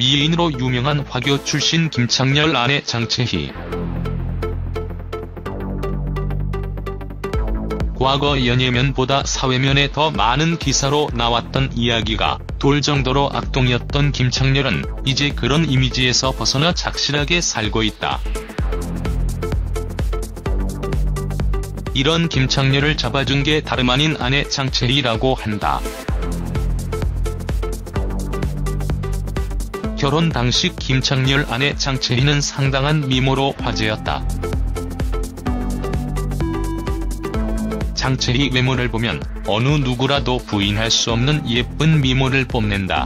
미인으로 유명한 화교 출신 김창렬 아내 장채희. 과거 연예면보다 사회면에 더 많은 기사로 나왔던 이야기가 돌 정도로 악동이었던 김창렬은 이제 그런 이미지에서 벗어나 착실하게 살고 있다. 이런 김창렬을 잡아준 게 다름 아닌 아내 장채희라고 한다. 결혼 당시 김창렬 아내 장채희는 상당한 미모로 화제였다. 장채희 외모를 보면 어느 누구라도 부인할 수 없는 예쁜 미모를 뽐낸다.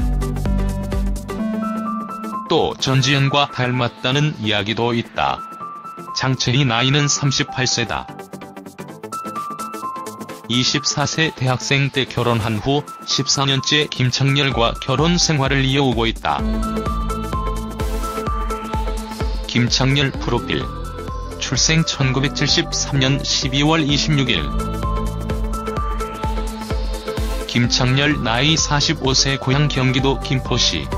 또 전지현과 닮았다는 이야기도 있다. 장채희 나이는 38세다. 24세 대학생 때 결혼한 후 14년째 김창렬과 결혼 생활을 이어오고 있다. 김창렬 프로필. 출생 1973년 12월 26일. 김창렬 나이 45세 고향 경기도 김포시.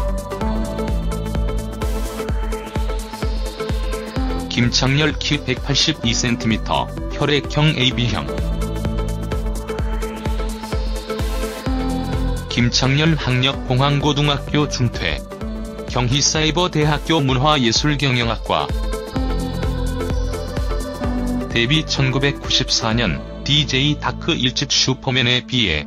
김창렬 키 182cm, 혈액형 AB형. 김창렬 학력 공항고등학교 중퇴. 경희사이버대학교 문화예술경영학과. 데뷔 1994년 DJ 다크 1집 슈퍼맨에 비해.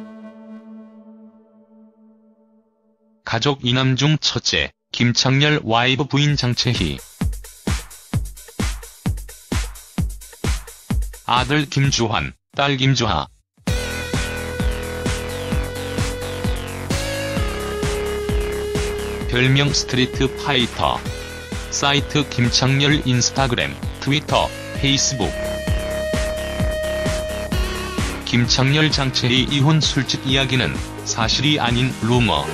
가족 2남 중 첫째, 김창렬 와이프 부인 장채희. 아들 김주환, 딸 김주하. 별명 스트리트 파이터. 사이트 김창렬 인스타그램, 트위터, 페이스북. 김창렬 장채희 이혼 술집 이야기는 사실이 아닌 루머.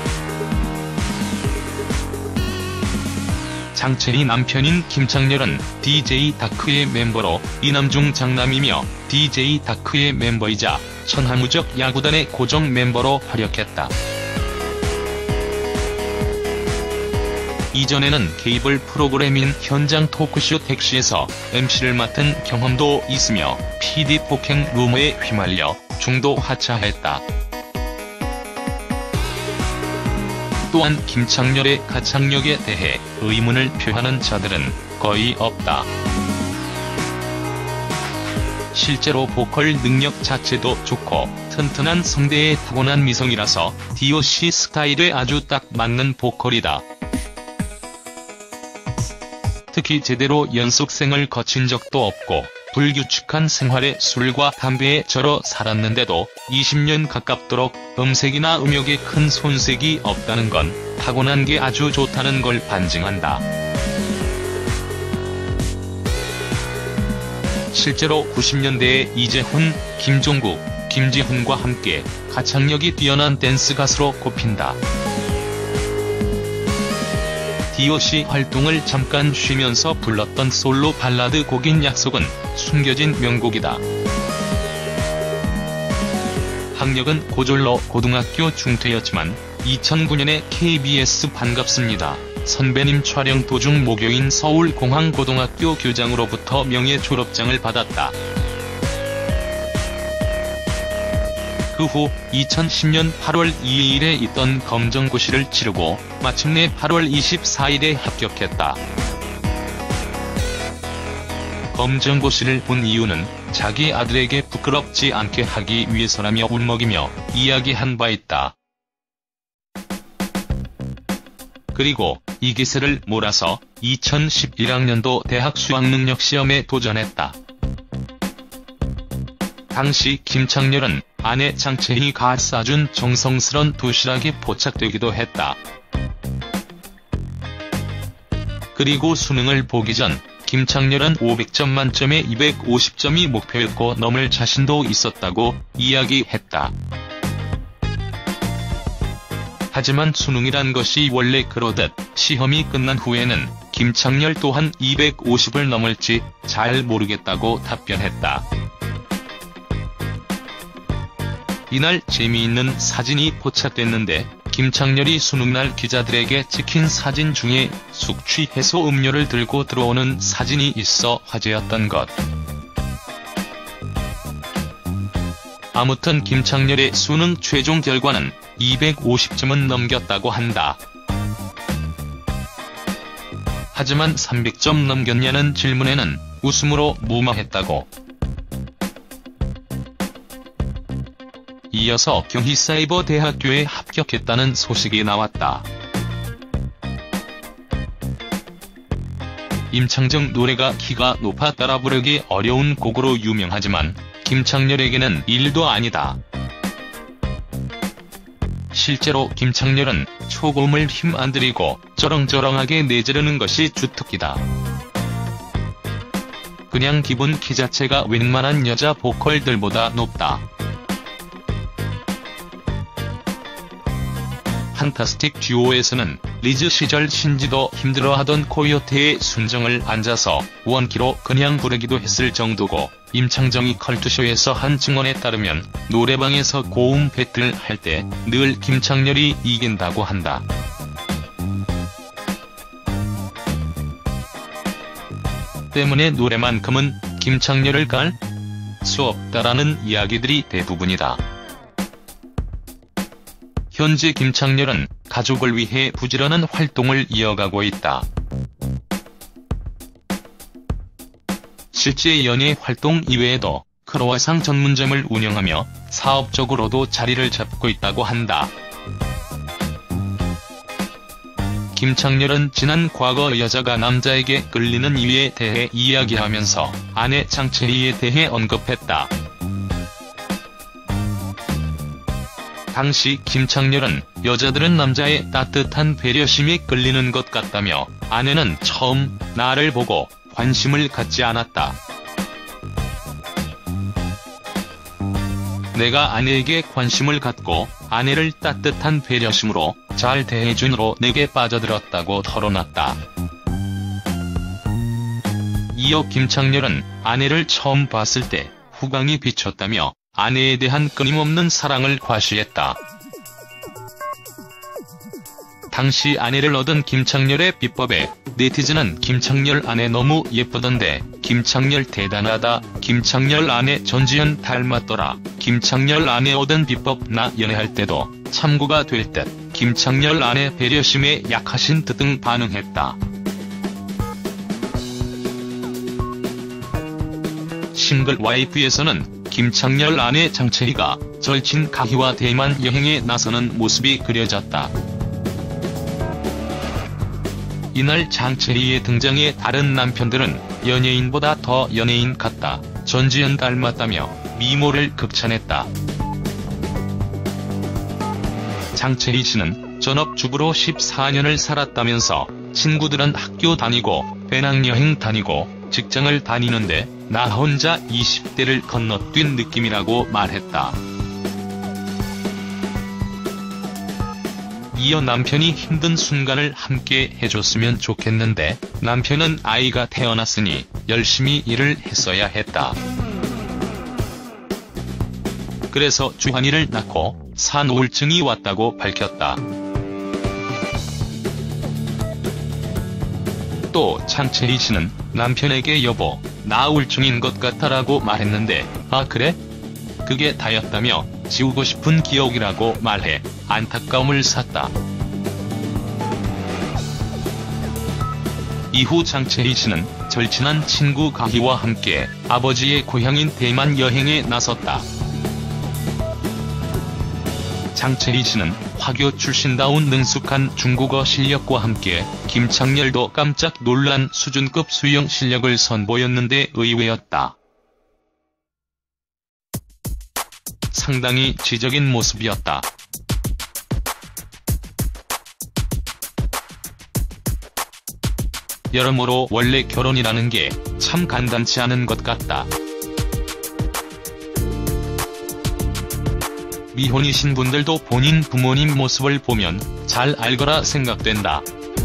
장채희 남편인 김창렬은 DJ 다크의 멤버로 이남중 장남이며 DJ 다크의 멤버이자 천하무적 야구단의 고정 멤버로 활약했다. 이전에는 케이블 프로그램인 현장 토크쇼 택시에서 MC를 맡은 경험도 있으며 PD 폭행 루머에 휘말려 중도 하차했다. 또한 김창렬의 가창력에 대해 의문을 표하는 자들은 거의 없다. 실제로 보컬 능력 자체도 좋고 튼튼한 성대에 타고난 미성이라서 DOC 스타일에 아주 딱 맞는 보컬이다. 특히 제대로 연습생을 거친 적도 없고 불규칙한 생활에 술과 담배에 절어 살았는데도 20년 가깝도록 음색이나 음역에 큰 손색이 없다는 건 타고난 게 아주 좋다는 걸 반증한다. 실제로 90년대에 이재훈, 김종국, 김지훈과 함께 가창력이 뛰어난 댄스 가수로 꼽힌다. DOC 활동을 잠깐 쉬면서 불렀던 솔로 발라드 곡인 약속은 숨겨진 명곡이다. 학력은 고졸로 고등학교 중퇴였지만 2009년에 KBS 반갑습니다 선배님 촬영 도중 모교인 서울공항고등학교 교장으로부터 명예 졸업장을 받았다. 그 후 2010년 8월 2일에 있던 검정고시를 치르고 마침내 8월 24일에 합격했다. 검정고시를 본 이유는 자기 아들에게 부끄럽지 않게 하기 위해서라며 울먹이며 이야기한 바 있다. 그리고 이 기세를 몰아서 2011학년도 대학 수학능력시험에 도전했다. 당시 김창렬은 아내 장채희가 싸준 정성스런 도시락에 포착되기도 했다. 그리고 수능을 보기 전 김창렬은 500점 만점에 250점이 목표였고 넘을 자신도 있었다고 이야기했다. 하지만 수능이란 것이 원래 그러듯 시험이 끝난 후에는 김창렬 또한 250을 넘을지 잘 모르겠다고 답변했다. 이날 재미있는 사진이 포착됐는데 김창렬이 수능날 기자들에게 찍힌 사진 중에 숙취 해소 음료를 들고 들어오는 사진이 있어 화제였던 것. 아무튼 김창렬의 수능 최종 결과는 250점은 넘겼다고 한다. 하지만 300점 넘겼냐는 질문에는 웃음으로 무마했다고. 이어서 경희사이버대학교에 합격했다는 소식이 나왔다. 임창정 노래가 키가 높아 따라 부르기 어려운 곡으로 유명하지만 김창렬에게는 일도 아니다. 실제로 김창렬은 초고음을 힘 안 들이고 쩌렁쩌렁하게 내지르는 것이 주특기다. 그냥 기본 키 자체가 웬만한 여자 보컬들보다 높다. 판타스틱 듀오에서는 리즈 시절 신지도 힘들어하던 코요태의 순정을 앉아서 원키로 그냥 부르기도 했을 정도고, 임창정이 컬투쇼에서 한 증언에 따르면 노래방에서 고음 배틀 할 때 늘 김창렬이 이긴다고 한다. 때문에 노래만큼은 김창렬을 깔 수 없다라는 이야기들이 대부분이다. 현재 김창렬은 가족을 위해 부지런한 활동을 이어가고 있다. 실제 연예 활동 이외에도 크로와상 전문점을 운영하며 사업적으로도 자리를 잡고 있다고 한다. 김창렬은 지난 과거 여자가 남자에게 끌리는 이유에 대해 이야기하면서 아내 장채희에 대해 언급했다. 당시 김창렬은 여자들은 남자의 따뜻한 배려심에 끌리는 것 같다며, 아내는 처음 나를 보고 관심을 갖지 않았다. 내가 아내에게 관심을 갖고 아내를 따뜻한 배려심으로 잘 대해준으로 내게 빠져들었다고 털어놨다. 이어 김창렬은 아내를 처음 봤을 때 후광이 비쳤다며 아내에 대한 끊임없는 사랑을 과시했다. 당시 아내를 얻은 김창렬의 비법에 네티즌은 김창렬 아내 너무 예쁘던데, 김창렬 대단하다, 김창렬 아내 전지현 닮았더라, 김창렬 아내 얻은 비법 나 연애할 때도 참고가 될 듯, 김창렬 아내 배려심에 약하신 듯 등 반응했다. 싱글 와이프에서는 김창렬 아내 장채희가 절친 가희와 대만 여행에 나서는 모습이 그려졌다. 이날 장채희의 등장에 다른 남편들은 연예인보다 더 연예인 같다, 전지현 닮았다며 미모를 극찬했다. 장채희 씨는 전업주부로 14년을 살았다면서 친구들은 학교 다니고 배낭여행 다니고 직장을 다니는데 나 혼자 20대를 건너뛴 느낌이라고 말했다. 이어 남편이 힘든 순간을 함께 해줬으면 좋겠는데 남편은 아이가 태어났으니 열심히 일을 했어야 했다. 그래서 주한이를 낳고 산 우울증이 왔다고 밝혔다. 또 장채희 씨는 남편에게 여보, 나 우울증인 것 같아라고 말했는데 아 그래? 그게 다였다며 지우고 싶은 기억이라고 말해 안타까움을 샀다. 이후 장채희 씨는 절친한 친구 가희와 함께 아버지의 고향인 대만 여행에 나섰다. 장채희 씨는 화교 출신다운 능숙한 중국어 실력과 함께 김창렬도 깜짝 놀란 수준급 수영 실력을 선보였는데 의외였다. 상당히 지적인 모습이었다. 여러모로 원래 결혼이라는 게 참 간단치 않은 것 같다. 미혼이신 분들도 본인 부모님 모습을 보면 잘 알거라 생각된다.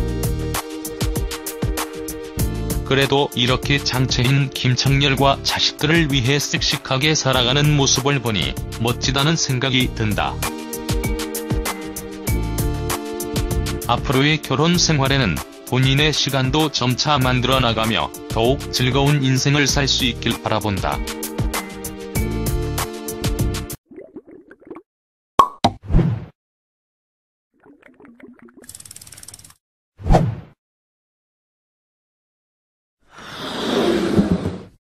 그래도 이렇게 장채희는 김창렬과 자식들을 위해 씩씩하게 살아가는 모습을 보니 멋지다는 생각이 든다. 앞으로의 결혼 생활에는 본인의 시간도 점차 만들어 나가며 더욱 즐거운 인생을 살 수 있길 바라본다.